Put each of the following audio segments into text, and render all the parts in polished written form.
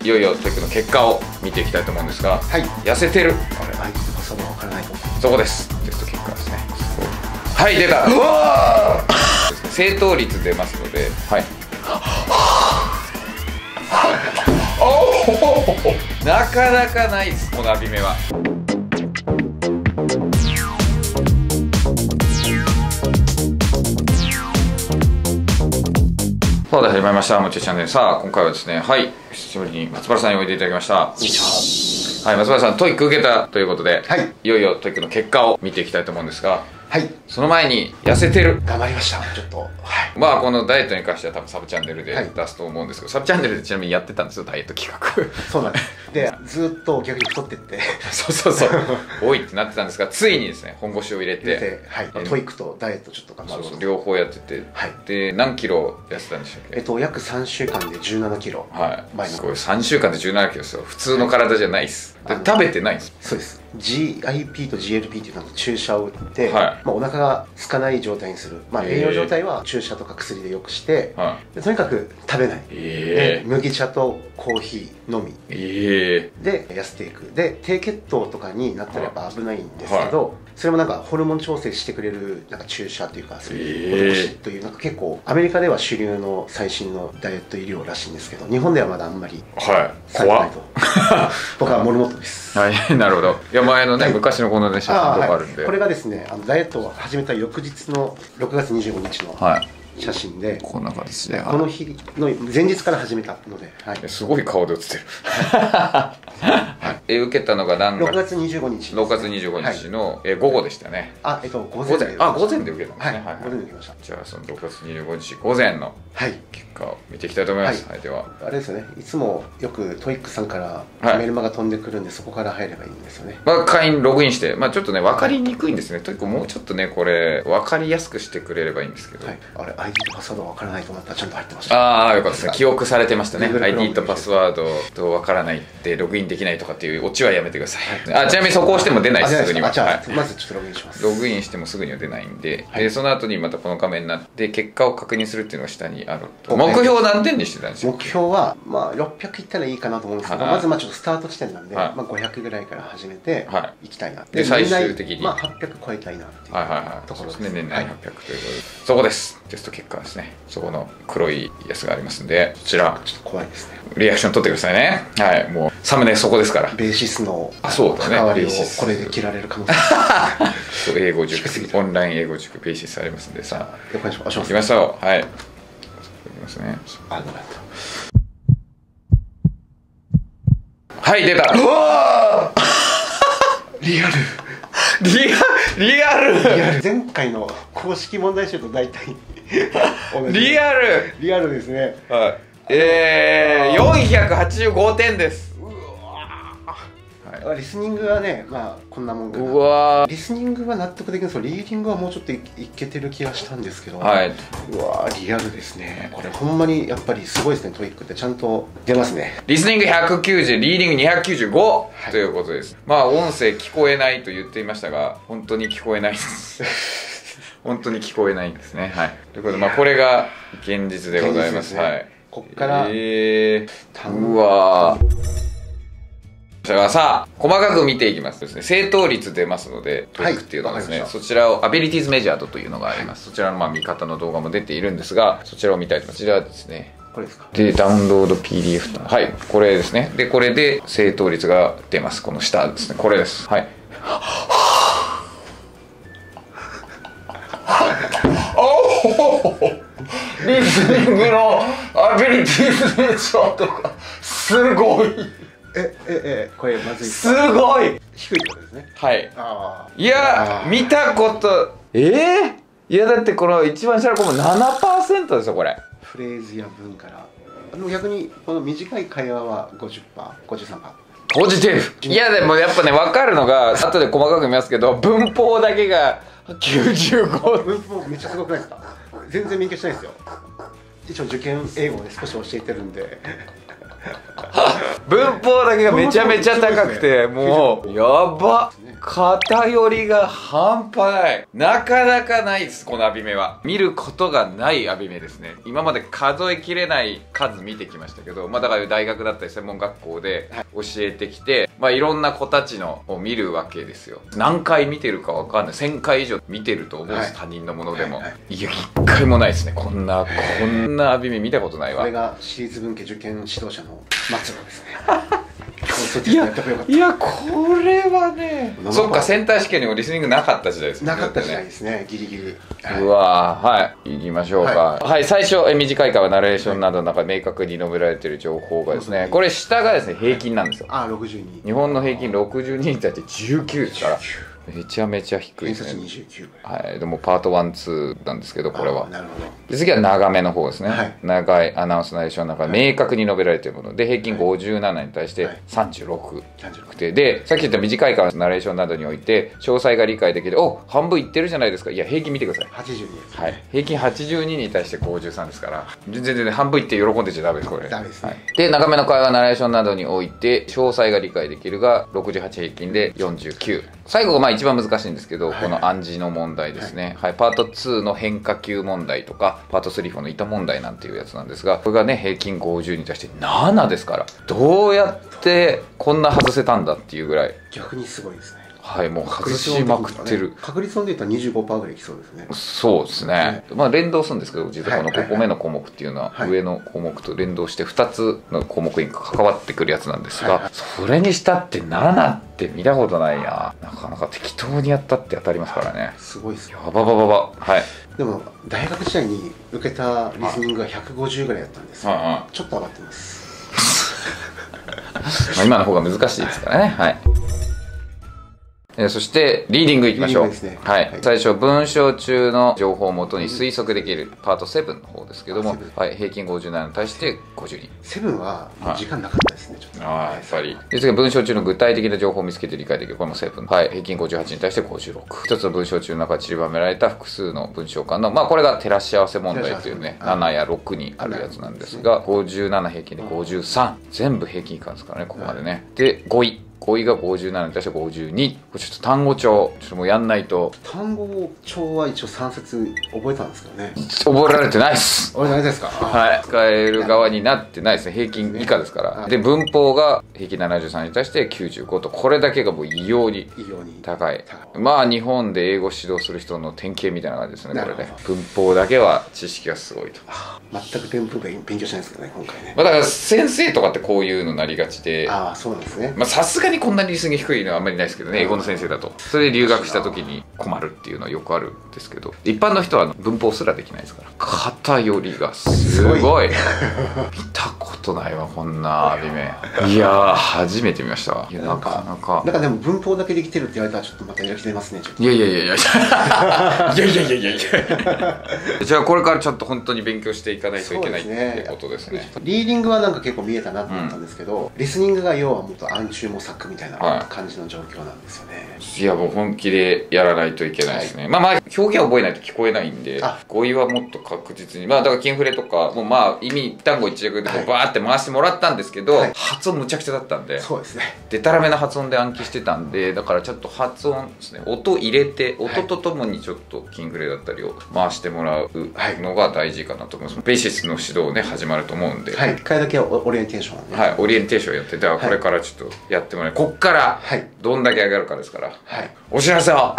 いよいよテックの結果を見ていきたいと思うんですが、 はい、 痩せてる。 あれ、そうわからないと。 そこです。テスト結果ですね。はい、出た。うわー正答率出ますので、はい。なかなかないです、この浴び目は。さあ、で始まりました。もちチャンネル。さあ、今回はですね、はい、久しぶりに松原さんにおいでいただきました。 こんにちは。 はい、松原さん、トイック受けたということで、 はい、 いよいよトイックの結果を見ていきたいと思うんですが、 はい、 その前に痩せてる。 頑張りました。ちょっと、はい。 まあこのダイエットに関しては多分サブチャンネルではい出すと思うんですけど、サブチャンネルでちなみにやってたんですよ、ダイエット企画。 そうなんです。で、ずっと逆に太ってって。 そう多いってなってたんですが、ついにですね本腰を入れて、 はい、トイックとダイエットちょっと頑張ろうと。 そう両方やってて、 はい、 で何キロ痩せたんでしたっけ？ 約3週間で17キロ。 はい、 すすごい。3週間で17キロですよ。普通の体じゃないです。で食べてないんです。 そうです。 GIP と GLP っていうなんか注射を打って、 はい、 お腹が空かない状態にする。栄養状態は注射とか薬でよくして、でとにかく食べない、麦茶とコーヒーのみ、で痩せていく。で低血糖とかになったらやっぱ危ないんですけど、それもなんかホルモン調整してくれるなんか注射というか、そういう施しというなんか結構アメリカでは主流の最新のダイエット医療らしいんですけど、日本ではまだあんまり怖っ僕はモルモットです。 はい、なるほど。いや、前のね、昔のこのね写真とかあるんで、 これがですね、ダイエットを始めた翌日の6月25日の写真で、 こんな形で、 この日の前日から始めたので、 すごい顔で写ってる。受けたのが何月？6月25日。 6月25日の午後でしたね。 午前で。 午前で受けたんですね。 午前で受けました。 じゃあその6月25日午前の結果を見ていきたいと思います。ではあれですよね、いつもよくトイックさんからメルマが飛んでくるんで、そこから入ればいいんですよね。 会員ログインして、ちょっとね分かりにくいんですね。トイックもうちょっとねこれ分かりやすくしてくれればいいんですけど、 あれ ID とパスワード分からないと思ったらちゃんと入ってました。 ああ、よかったですね。記憶されてましたね。 ID とパスワードと分からないってログインできないとかっていうオチはやめてください。ちなみにそこを押しても出ないです。すぐには。 じゃあまずちょっとログインします。 ログインしてもすぐには出ないんで、その後にまたこの画面になって結果を確認するっていうのが下にあると。目標何点にしてたんですか？ 目標は600いったらいいかなと思うんですけど、まずちょっとスタート地点なんで500ぐらいから始めていきたいな。 で最終的に 800超えたいなっていうところですね。 年内800ということで、そこです。テスト結果ですね。そこの黒いやつがありますんで、こちらちょっと怖いですね。 リアクション取ってくださいね。はい、もうサムネそこですから。 ベーシスの関わりをこれで切られる可能性。 英語塾、オンライン英語塾ベーシスありますんでさ。 了解します。 行きましょう。はい。いきますね。はい、出た。うわリアル。 リアル。 前回の公式問題集と大体リアルですね。 はい。485点です。 リスニングはね、こんなもんかな。リスニングは納得できるんですけど、リーディングはもうちょっといけてる気がしたんですけど、リアルですね。これほんまにやっぱりすごいですね。トイックってちゃんと出ますね。 リスニング190、リーディング295ということです。音声聞こえないと言っていましたが、本当に聞こえないです本当に聞こえないんですね。はい、ということで、これが現実でございます。はい、 こっからうわさあ細かく見ていきますとですね、正答率出ますので、トイックっていうのはですね、そちらをアビリティーズメジャードというのがあります。そちらの見方の動画も出ているんですが、そちらを見たいと思います。こちらですね、 これですか。 でダウンロード PDF と、はい、これですね。でこれで正答率が出ます。この下ですね、これです。はいリスニングのアビリティーズメジャードがすごい。 これまずい。 すごい低いことですね。 はい。いや見たこといやだってこの一番下の子も 7% ですよこれ。 フレーズや文から逆にこの短い会話は 50%、53%。 ポジティブ。いやでもやっぱね分かるのが、後で細かく見ますけど、文法だけが95。 文法めっちゃすごくないですか。全然勉強してないですよ。一応受験英語で少し教えてるんで文法だけがめちゃめちゃ高くて、もうやばっ、偏りが半端ない。なかなかないです、このアビメは。見ることがないアビメですね。今まで数えきれない数見てきましたけど、だから大学だったり専門学校で教えてきて、いろんな子たちのを見るわけですよ。何回見てるかわかんない。1000回以上見てると思うんです、他人のものでも。いや、1回もないですね。こんなアビメ見たことないわ。 これが私立文系受験指導者の末路ですね。 いや、これはね、そっか、センター試験にもリスニングなかった時代ですね。 なかった時代ですね、ギリギリ。 うわー、はい、行きましょうか。はい、最初、短い会話、ナレーションなどの中で明確に述べられている情報がですね、これ下がですね、平均なんですよ。 62。 日本の平均62に対して19ですから。めちゃめちゃ低いですね。はい、でもパート1、2なんですけど、これは。 なるほど。 で、次は長めの方ですね。長いアナウンスナレーションの中で明確に述べられているもので、平均57に対して36で、さっき言った短いからナレーションなどにおいて詳細が理解できる。半分いってるじゃないですか。いや、平均見てください。 82です。 はい、平均82に対して53ですから、全然半分いって喜んでちゃダメです、これ。 ダメですね。 で、長めの会話ナレーションなどにおいて詳細が理解できるが68、平均で49。最後が一番難しいんですけど、この暗示の問題ですね。はい、パート2の変化球問題とか、パート3、4の板問題なんていうやつなんですが、これがね、平均50に対して7ですから、どうやってこんな外せたんだっていうぐらい。 逆にすごいですね。 はい、もう外しまくってる。 確率論で言ったら 25% ぐらいいきそうですね。 そうですね。連動するんですけど、実はこの5個目の項目っていうのは、上の項目と連動して2つの項目に関わってくるやつなんですが、それにしたって7って見たことないな。なかなか適当にやったって当たりますからね。 すごいですよ。 やばばばば。はい。 でも、大学時代に受けたリスニングが150ぐらいだったんですよ。ちょっと上がってます。 今の方が難しいですからね。はい。そしてリーディングいきましょう。はい、最初文章中の情報をもとに推測できるパート7の方ですけども、はい、平均57に対して52。 7は時間なかったですね、ちょっと。 やっぱり。で、次は文章中の具体的な情報を見つけて理解できる、これも7。はい、平均58に対して56。一つの文章中の中で散りばめられた複数の文章間の、これが照らし合わせ問題というね、7や6にあるやつなんですが、57平均で53。全部平均以下ですからね、ここまでね。で、5位。5位が57に対して52。これちょっと単語帳、ちょっともうやんないと。 単語帳は一応3節覚えたんですけどね。 覚えられてないっす。 覚えないですか？ はい。使える側になってないですね。平均以下ですから。で、文法が平均73に対して95と、これだけがもう異様に高い。日本で英語指導する人の典型みたいな感じですね、これね。文法だけは知識がすごいと。 全く文法勉強しないですけどね、今回ね。 だから先生とかってこういうのなりがちで。 そうなんですね。 さすがにこんなにリスニング低いのはあんまりないですけどね、英語の先生だと。それで留学した時に困るっていうのはよくあるんですけど、一般の人は文法すらできないですから。偏りがすごい。見たことないわ、こんなアニメ。いやー、初めて見ましたわ。なかなか。 なんかでも文法だけできてるって言われたらちょっとまたやる気出ますね。 いや。じゃあこれからちょっと本当に勉強していかないといけないってことですね。 リーディングはなんか結構見えたなと思ったんですけど、リスニングが要はもっと暗中模索みたいな感じの状況なんですよね。 いや、もう本気でやらないといけないですね。表現を覚えないと聞こえないんで、語彙はもっと確実に。だからキンフレとかも意味単語一着でバーって回してもらったんですけど、発音むちゃくちゃだったんで、 そうですね。 でたらめな発音で暗記してたんで、だからちょっと発音ですね、音入れて、音とともにちょっとキンフレだったりを回してもらうのが大事かなと思います。ベーシスの指導ね、始まると思うんで、 一回だけオリエンテーション、 はい、オリエンテーションやって、だからこれからちょっとやってもらえ、こっからどんだけ上がるかですから、お知らせを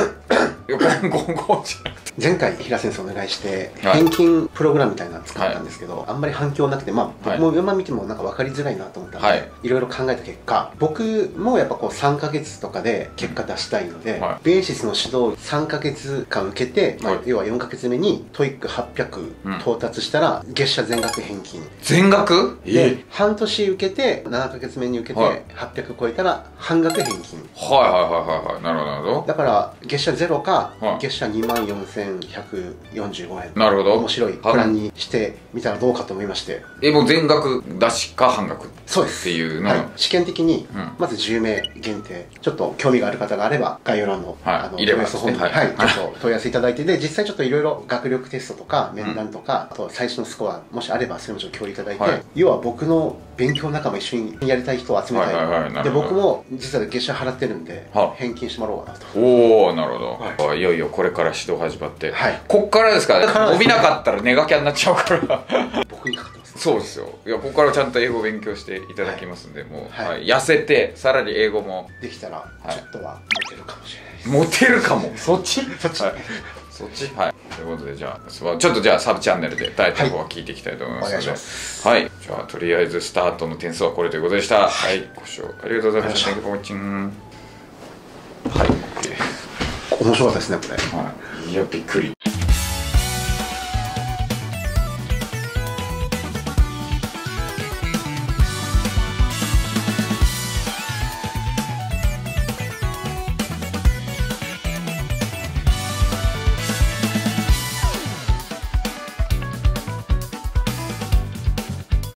前回平先生お願いして返金プログラムみたいなの作ったんですけど、あんまり反響なくて、僕も今見てもなんか分かりづらいなと思ったので、いろいろ考えた結果、僕もやっぱこう3ヶ月とかで結果出したいので、ベーシスの指導3ヶ月間受けて、要は4ヶ月目にトイック800到達したら月謝全額返金。 全額で、半年受けて7ヶ月目に受けて800超えたら半額返金。 なるほどなるほど。 だから月謝ゼロか月謝2万4000 5145円。 なるほど。 面白いプランにしてみたらどうかと思いまして。 もう全額出しか半額そうです。 っていうのはい、試験的に、まず10名限定、ちょっと興味がある方があれば、概要欄の、 入れます。 問い合わせ本に、ちょっと問い合わせいただいて、で、実際ちょっといろいろ学力テストとか、面談とか、あと最初のスコア、もしあれば、それもちょっと共有いただいて、要は僕の勉強仲間一緒にやりたい人を集めたい。で、僕も実は月謝払ってるんで、返金してもらおうかなと。 おー、なるほど。いよいよこれから指導始まって、こっからですから、伸びなかったらネガキャになっちゃうから。 僕にかかってます。 そうですよ。いや、ここからちゃんと英語を勉強していただきますんで、もう、痩せて、さらに英語もできたら、ちょっとはモテるかもしれないです。モテるかも。そっち？ そっち。 そっち？はい。ということで、じゃあ、ちょっとじゃあ、サブチャンネルでタイトルを聞いていきたいと思いますので。お願いします。はい。じゃあ、とりあえずスタートの点数はこれということでした。はい。ご視聴ありがとうございました。Thank you for watching。はい。 面白かったですね、これ。 はい。いや、びっくり。